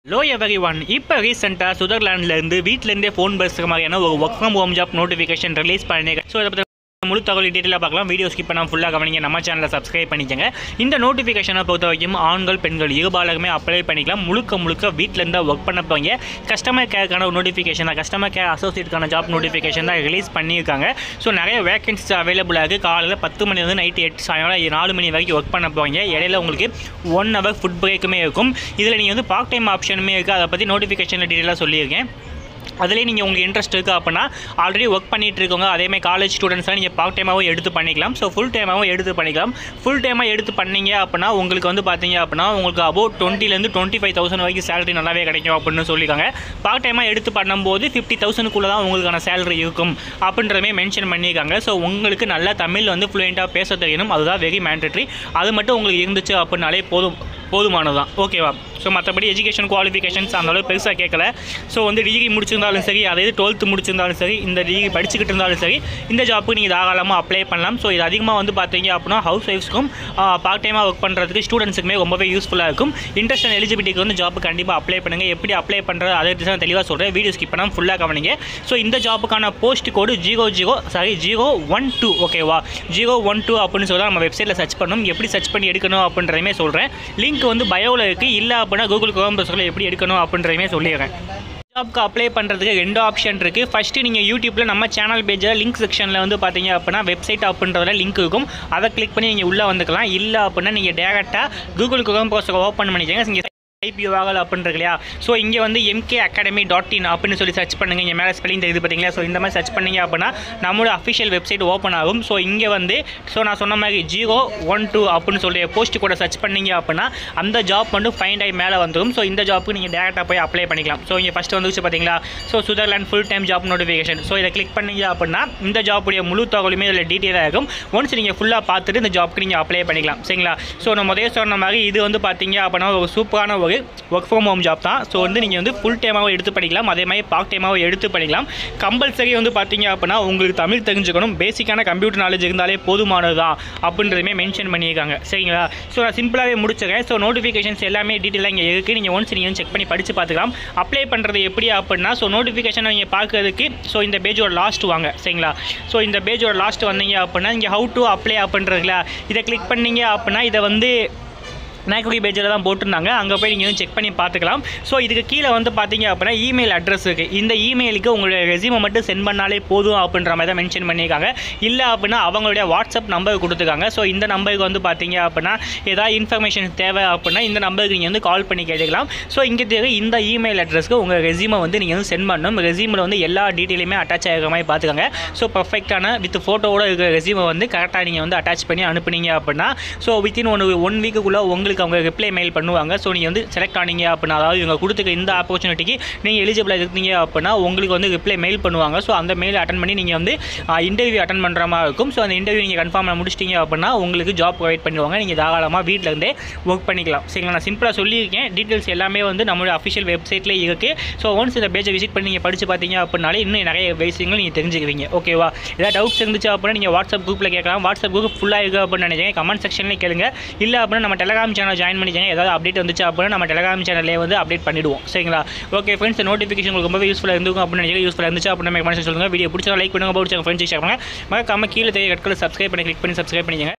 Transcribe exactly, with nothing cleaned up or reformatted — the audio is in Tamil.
Hello everyone, இப்போ ரீசெண்டாக சுதர்லாண்ட்லேருந்து வீட்டிலேருந்தே ஃபோன் பேசுகிற மாதிரியான ஒரு work from home job notification release பண்ணிருக்கேன். ஸோ இதை பற்றி முழு தகவல் டீட்டெயிலாக பார்க்கலாம். வீடியோ ஸ்கிப் பண்ணாமல் ஃபுல்லாக கவனிங்க. நம்ம சேனலை சப்ஸ்கிரைப் பண்ணிக்கங்க. இந்த நோட்டிஃபிகேஷனை பொறுத்த வரைக்கும் ஆண்கள் பெண்கள் இருபாலருமே அப்ளை பண்ணிக்கலாம். முழுக்க முழுக்க வீட்டிலேருந்து ஒர்க் பண்ண போங்க. கஸ்டமர் கேருக்கான ஒரு நோட்டிஃபிகேஷன் தான், கஸ்டமர் கேர் அசோசியேட்டுக்கான ஜாப் நோட்டிஃபிகேஷன் தான் ரிலீஸ் பண்ணியிருக்காங்க. ஸோ நிறைய வேகன்சிஸ் அவைலபிளாக இருக்குது. காலையில் பத்து மணிலேருந்து நைட்டு எட்டு சாயங்காலம் நாலு மணி வரைக்கும் ஒர்க் பண்ண போங்க. இடையில உங்களுக்கு ஒன் ஹவர் ஃபுட் பிரேக்குமே இருக்கும். இதில் நீங்கள் வந்து பார்ட் டைம் ஆப்ஷனுமே இருக்குது. அதை பற்றி நோட்டிஃபிகேஷனில் டீட்டெயிலாக சொல்லியிருக்கேன். அதிலே நீங்கள் உங்களுக்கு இன்ட்ரெஸ்ட் இருக்குது அப்படின்னா ஆல்ரெடி ஒர்க் பண்ணிகிட்டு இருக்கவங்க அதேமாதிரி காலேஜ் ஸ்டூடெண்ட்ஸ்லாம் நீங்கள் பார்ட் டைமாகவும் எடுத்து பண்ணிக்கலாம். ஸோ ஃபுல் டைமாகவும் எடுத்து பண்ணிக்கலாம். ஃபுல் டைமாக எடுத்து பண்ணிங்க அப்படின்னா உங்களுக்கு வந்து பார்த்தீங்க அப்படின்னா உங்களுக்கு அபவுட் டுவெண்ட்டிலேருந்து டுவெண்ட்டி ஃபைவ் தௌசண்ட் வரைக்கும் சேலரி நல்லாவே கிடைக்கும் அப்படின்னு சொல்லியிருக்காங்க. பார்ட் டைமாக எடுத்து பண்ணும்போது ஃபிஃப்டி தௌசண்ட்குள்ளே தான் உங்களுக்கான சேலரி இருக்கும் அப்படின்றமே மென்ஷன் பண்ணியிருக்காங்க. ஸோ உங்களுக்கு நல்லா தமிழ் வந்து ஃப்ளூயண்ட்டாக பேச தெரியணும், அதுதான் வெரி மேண்டட்ரி. அது மட்டும் உங்களுக்கு இருந்துச்சு அப்படின்னாலே போதும் போதுமானது தான், ஓகேவா? ஸோ மற்றபடி எஜுகேஷன் குவாலிஃபிகேஷன்ஸ் அந்தளவு பெருசாக கேட்கல. ஸோ வந்து டிகிரி முடிச்சிருந்தாலும் சரி, அதாவது டுவெல்த்து முடிச்சிருந்தாலும் சரி, இந்த டிகிரி படிச்சுக்கிட்டு இருந்தாலும் சரி, இந்த ஜாப்புக்கு நீங்கள் தாராளமாக அப்ளை பண்ணலாம். ஸோ இது அதிகமாக வந்து பார்த்தீங்க அப்படின்னா ஹவுஸ் ஒய்ஃப்ஸ்க்கும் பார்ட் டைமாக ஒர்க் பண்ணுறதுக்கு ஸ்டூடெண்ட்ஸுக்குமே ரொம்பவே யூஸ்ஃபுல்லாக இருக்கும். இன்ட்ரெஸ்ட் அண்ட் எலிஜிபிலிட்டிக்கு வந்து ஜாப்பு கண்டிப்பாக அப்ளை பண்ணுங்கள். எப்படி அப்ளை பண்ணுறது அதை நான் தெளிவாக சொல்கிறேன். வீடியோ ஸ்கிப் பண்ணாமல் ஃபுல்லாக கவனிங்க. ஸோ இந்த ஜாப்புக்கான post code zero zero sorry zero one two ஓகேவா? ஜீரோ ஒன் டூ அப்படின்னு சொல்லி நம்ம வெப்சைட்டில் சர்ச் பண்ணணும். எப்படி சர்ச் பண்ணி எடுக்கணும் அப்படின்றதையுமே சொல்கிறேன். லிங்க் வந்து பயோவில் இருக்குது. இல்லை அப்படின்னா கூகுள் குரோம் ப்ரௌசரில் எப்படி எடுக்கணும் அப்படின்றதையுமே சொல்லிடுறேன். ஜாப்க்கு அப்ளை பண்ணுறதுக்கு ரெண்டு ஆப்ஷன் இருக்குது. ஃபஸ்ட்டு நீங்கள் யூடியூப்பில் நம்ம சேனல் பேஜில் லிங்க் செக்ஷனில் வந்து பார்த்தீங்க அப்படின்னா வெப்சைட் அப்படின்றதுல லிங்க் இருக்கும். அதை கிளிக் பண்ணி நீங்கள் உள்ளே வந்துக்கலாம். இல்லை அப்படின்னா நீங்கள் டேரெக்டாக கூகுள் குரோம் ப்ரௌசரை ஓப்பன் பண்ணிக்கங்க. இங்கே ஐபிஓ ஆகலை அப்படின்றது இல்லையா? ஸோ இங்கே வந்து எம்கே அகாடமி டாட் இன் அப்படின்னு சொல்லி சர்ச் பண்ணுங்கள். இங்கே மேலே ஸ்பெல்லிங் தெரியுது பார்த்தீங்களா? ஸோ இந்த மாதிரி சர்ச் பண்ணிங்க அப்படின்னா நம்மளோட அஃபிஷியல் வெப்சைட் ஓப்பன் ஆகும். ஸோ இங்கே வந்து ஸோ நான் சொன்ன மாதிரி ஜீரோ ஒன் டூ அப்படின்னு சொல்லி போஸ்ட் கூட சர்ச் பண்ணிங்க அப்படின்னா அந்த ஜாப் வந்து ஃபைண்ட் ஆகி மேலே வந்துடும். ஸோ இந்த ஜாப்புக்கு நீங்கள் டேரெக்டாக போய் அப்ளை பண்ணிக்கலாம். ஸோ இங்கே ஃபஸ்ட்டு வந்துச்சு பார்த்தீங்களா? So Sutherland full time job notification. So இதை கிளிக் பண்ணிங்க அப்படின்னா இந்த ஜாப்புடைய முழு தகவலுமே இதில் டீட்டெயிலாக இருக்கும். ஒன்ஸ் நீங்கள் ஃபுல்லாக பார்த்துட்டு இந்த ஜாப்புக்கு நீங்கள் அப்ளை பண்ணிக்கலாம். சரிங்களா? ஸோ நம்ம முதல்ல சொன்ன மாதிரி இது வந்து பார்த்தீங்க அப்படின்னா ஒரு சூப்பரான ஒரு ஒர்க் ஃப்ரம் ஹோம் ஜாப் தான். ஸோ வந்து நீங்கள் வந்து ஃபுல் டைமாகவும் எடுத்து பண்ணிக்கலாம், அதே மாதிரி பார்ட் டைமாகவும் எடுத்து பண்ணிக்கலாம். கம்பல்சரி வந்து பார்த்தீங்க அப்படின்னா உங்களுக்கு தமிழ் தெரிஞ்சுக்கணும், பேசிக்கான கம்ப்யூட்டர் நாலேஜ் இருந்தாலே போதுமானது தான் அப்படின்றதுமே மென்ஷன் பண்ணியிருக்காங்க. சரிங்களா? ஸோ நான் சிம்பிளாகவே முடிச்சுக்கிறேன். ஸோ நோட்டிஃபிகேஷன்ஸ் எல்லாமே டீட்டெயிலாக இங்கே இருக்குது. நீங்கள் ஒன்ஸ் நீங்கள் செக் பண்ணி படித்து பார்த்துக்கலாம். அப்ளை பண்ணுறது எப்படி அப்படின்னா ஸோ நோட்டிஃபிகேஷனை நீங்கள் பார்க்குறதுக்கு ஸோ இந்த பேஜோட லாஸ்ட் வாங்க. சரிங்களா? ஸோ இந்த பேஜோட லாஸ்ட் வந்தீங்க அப்படின்னா இங்கே ஹவு டு அப்ளை அப்படின்றதுல இதை கிளிக் பண்ணீங்க அப்படின்னா இதை வந்து நேக்குரி பேஜில் தான் போட்டிருந்தாங்க. அங்கே போய் நீங்கள் வந்து செக் பண்ணி பார்த்துக்கலாம். ஸோ இதுக்கு கீழே வந்து பார்த்தீங்க அப்படின்னா இமெயில் அட்ரஸ் இருக்குது. இந்த இமெயிலுக்கு உங்களுடைய ரெசியூமை மட்டும் சென்ட் பண்ணாலே போதும் அப்படின்ற மாதிரி தான் மென்ஷன் பண்ணியிருக்காங்க. இல்லை அப்படின்னா அவங்களுடைய வாட்ஸ்அப் நம்பர் கொடுத்துருக்காங்க. ஸோ இந்த நம்பருக்கு வந்து பார்த்தீங்க அப்படின்னா ஏதாவது இன்ஃபர்மேஷன் தேவை அப்படின்னா இந்த நம்பருக்கு நீங்கள் வந்து கால் பண்ணி கேட்டுக்கலாம். ஸோ இங்கே தேவை இந்த இமெயில் அட்ரஸ்க்கு உங்கள் ரெசியூமை வந்து நீங்கள் வந்து சென்ட் பண்ணணும். ரெசியூமில் வந்து எல்லா டீட்டெயிலுமே அட்டாச் ஆகிற மாதிரி பார்த்துக்கோங்க. ஸோ பர்ஃபெக்டான வித் ஃபோட்டோவோட இருக்கிற ரெசியூமை வந்து கரெக்டாக நீங்கள் வந்து அட்டாச் பண்ணி அனுப்புனீங்க அப்படின்னா ஸோ வித்தின் ஒன் ஒன் வீக்குள்ளே உங்களுக்கு அவங்க ரிப்ளை மெயில் பண்ணுவாங்க. ஸோ நீங்கள் வந்து செலக்ட் ஆனீங்க அப்படின்னா அதாவது இவங்க கொடுத்துக்க இந்த ஆப்பர்ச்சுனிட்டிக்கு நீங்கள் எலிஜிபிளாக இருக்கீங்க அப்படின்னா உங்களுக்கு வந்து ரிப்ளை மெயில் பண்ணுவாங்க. ஸோ அந்த மெயில் அட்டன் பண்ணி நீங்கள் வந்து இன்டர்வியூ அட்டன் பண்ணுற மாதிரி இருக்கும். ஸோ அந்த இன்டர்வியூ நீங்கள் கன்ஃபார்ம் பண்ண முடிச்சிட்டிங்க அப்படின்னா உங்களுக்கு ஜாப் ப்ரொவைட் பண்ணுவாங்க. நீங்கள் தாராளமாக வீட்டில் இருந்தே ஒர்க் பண்ணிக்கலாம். சரிங்களா? நான் சிம்பிளாக சொல்லியிருக்கேன். டீட்டெயில்ஸ் எல்லாமே வந்து நம்மளோட அஃபிஷியல் வெப்சைட்லேயே இருக்குது. ஸோ ஒன்ஸ் இந்த பேஜை விசிட் பண்ணி நீங்கள் படித்து பார்த்தீங்க அப்படின்னாலே இன்னும் நிறைய விஷயங்கள் நீங்கள் தெரிஞ்சுக்குவீங்க. ஓகேவா? ஏதாவது டவுட்ஸ் இருந்துச்சு அப்படின்னா நீங்கள் வாட்ஸ்அப் குரூப்பில் கேட்கலாம். வாட்ஸ்அப் குரூப் ஃபுல்லாக இருக்குது அப்படின்னு நினைக்கிறேன். கமெண்ட் செக்ஷன்லேயே கேளுங்க. இல்லை அப்படின்னா நம்ம டெலிகிராம் சேனல் ஜாயின் பண்ணிக்கங்க. ஏதாவது அப்டேட் வந்துச்சு அப்படின்னா நம்ம டெலிகிராம் சேனல்லே வந்து அப்டேட் பண்ணிடுவோம். சரிங்களா? ஓகே ஃப்ரெண்ட்ஸ், நோட்டிஃபிகேஷன் உங்களுக்கு ரொம்ப யூஸ்ஃபுல்லாக இருந்துக்கும் அப்படின்னு நினைக்கிறேன். யூஸ்ஃபுல்லாக இருந்துச்சு அப்படின்னா கமெண்ட் சொல்லுங்கள். வீடியோ பிடிச்சா லைக் பண்ணுங்கள், பிடிச்ச ஃப்ரெண்ட்ஸ் ஷேர் பண்ணுங்கள். மறக்காம கீழே தெரிய ரெட் கலர் சப்ஸ்கிரைப் பண்ணி கிளிக் பண்ணி சப்ஸ்கிரைப் பண்ணிக்கங்க.